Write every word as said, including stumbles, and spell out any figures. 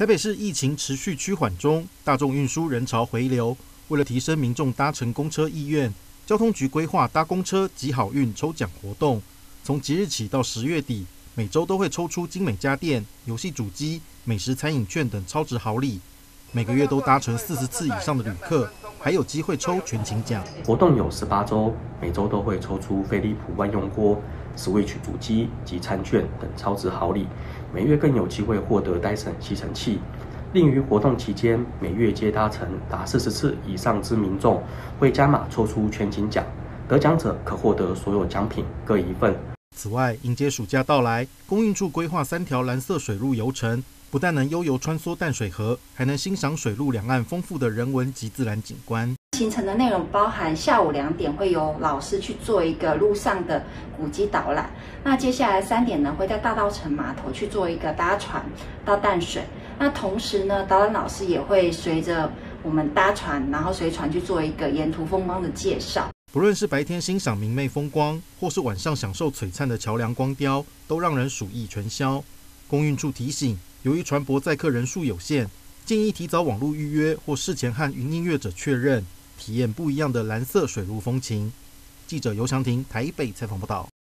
台北市疫情持续趋缓中，大众运输人潮回流。为了提升民众搭乘公车意愿，交通局规划搭公车集好运抽奖活动，从即日起到十月底，每周都会抽出精美家电、游戏主机、美食餐饮券等超值好礼。每个月都搭乘四十次以上的旅客，还有机会抽全勤奖。 活动有十八周，每周都会抽出飞利浦万用锅、Switch 主机及餐券等超值好礼，每月更有机会获得Dyson吸尘器。另于活动期间，每月接搭乘达四十次以上之民众，会加码抽出全勤奖，得奖者可获得所有奖品各一份。 此外，迎接暑假到来，公运处规划三条蓝色水路游程，不但能悠游穿梭淡水河，还能欣赏水路两岸丰富的人文及自然景观。 行程的内容包含下午两点会有老师去做一个路上的古迹导览，那接下来三点呢会在大稻埕码头去做一个搭船到淡水，那同时呢导览老师也会随着我们搭船，然后随船去做一个沿途风光的介绍。 不论是白天欣赏明媚风光，或是晚上享受璀璨的桥梁光雕，都让人数意全消。公运处提醒，由于船舶载客人数有限，建议提早网络预约或事前和云音乐者确认，体验不一样的蓝色水路风情。记者尤祥廷台北采访报道。